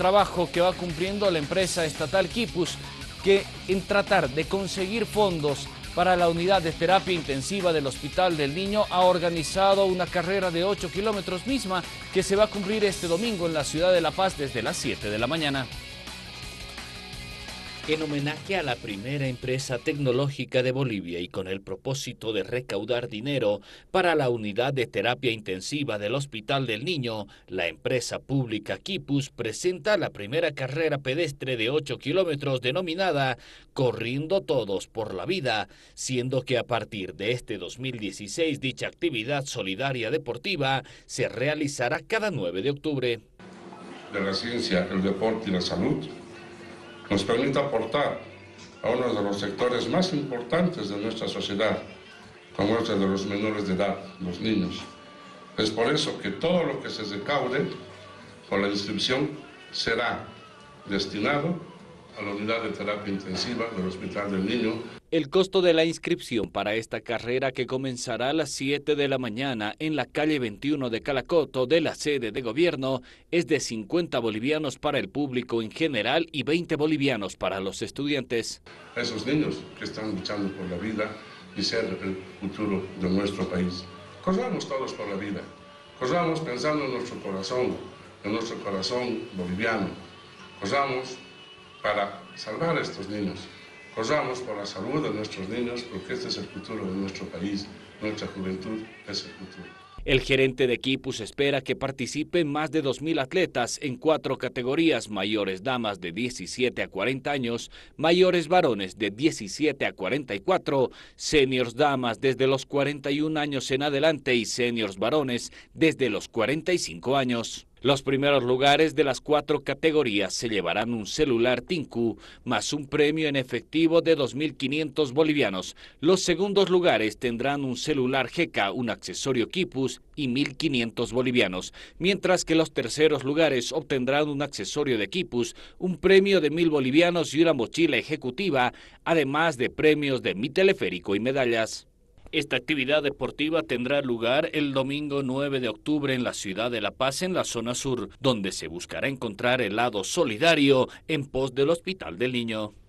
trabajo que va cumpliendo la empresa estatal Quipus, que en tratar de conseguir fondos para la unidad de terapia intensiva del Hospital del Niño ha organizado una carrera de 8 kilómetros misma que se va a cumplir este domingo en la ciudad de La Paz desde las 7 de la mañana. En homenaje a la primera empresa tecnológica de Bolivia y con el propósito de recaudar dinero para la unidad de terapia intensiva del Hospital del Niño, la empresa pública Quipus presenta la primera carrera pedestre de 8 kilómetros denominada Corriendo Todos por la Vida, siendo que a partir de este 2016 dicha actividad solidaria deportiva se realizará cada 9 de octubre. De la ciencia, el deporte y la salud nos permite aportar a uno de los sectores más importantes de nuestra sociedad, como es el de los menores de edad, los niños. Es por eso que todo lo que se recaude con la inscripción será destinado a la unidad de terapia intensiva del Hospital del Niño. El costo de la inscripción para esta carrera, que comenzará a las 7 de la mañana en la calle 21 de Calacoto de la sede de gobierno, es de 50 bolivianos para el público en general y 20 bolivianos para los estudiantes. Esos niños que están luchando por la vida y ser el futuro de nuestro país. Corramos todos por la vida, corramos pensando en nuestro corazón boliviano, corramos para salvar a estos niños. Corramos por la salud de nuestros niños, porque este es el futuro de nuestro país, nuestra juventud es el futuro. El gerente de Quipus espera que participen más de 2.000 atletas en 4 categorías: mayores damas de 17 a 40 años, mayores varones de 17 a 44, seniors damas desde los 41 años en adelante y seniors varones desde los 45 años. Los primeros lugares de las 4 categorías se llevarán un celular Tinku más un premio en efectivo de 2.500 bolivianos. Los segundos lugares tendrán un celular GK, un accesorio Quipus y 1.500 bolivianos, mientras que los terceros lugares obtendrán un accesorio de Quipus, un premio de 1.000 bolivianos y una mochila ejecutiva, además de premios de Mi Teleférico y medallas. Esta actividad deportiva tendrá lugar el domingo 9 de octubre en la ciudad de La Paz, en la zona sur, donde se buscará encontrar el lado solidario en pos del Hospital del Niño.